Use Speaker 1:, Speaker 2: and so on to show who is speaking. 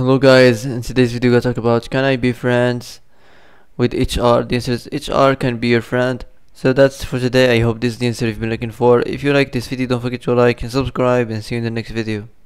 Speaker 1: Hello guys, in today's video we're gonna talk about can I be friends with HR? The answer is HR can be your friend. So that's for today. I hope this is the answer you've been looking for. If you like this video, don't forget to like and subscribe, and see you in the next video.